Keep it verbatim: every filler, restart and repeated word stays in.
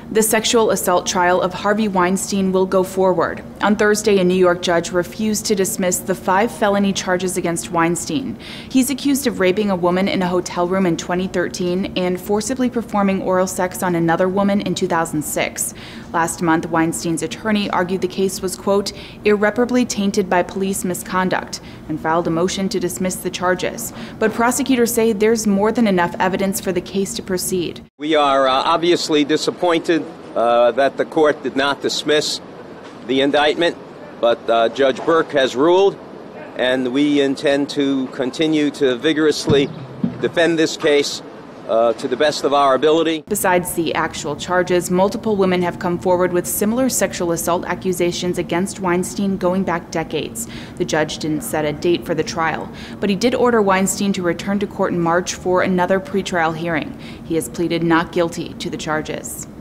The sexual assault trial of Harvey Weinstein will go forward. On Thursday, a New York judge refused to dismiss the five felony charges against Weinstein. He's accused of raping a woman in a hotel room in twenty thirteen and forcibly performing oral sex on another woman in two thousand six. Last month, Weinstein's attorney argued the case was, quote, irreparably tainted by police misconduct and filed a motion to dismiss the charges. But prosecutors say there's more than enough evidence for the case to proceed. We are uh, obviously disappointed uh, that the court did not dismiss the indictment, but uh, Judge Burke has ruled, and we intend to continue to vigorously defend this case Uh, to the best of our ability. Besides the actual charges, multiple women have come forward with similar sexual assault accusations against Weinstein going back decades. The judge didn't set a date for the trial, but he did order Weinstein to return to court in March for another pretrial hearing. He has pleaded not guilty to the charges.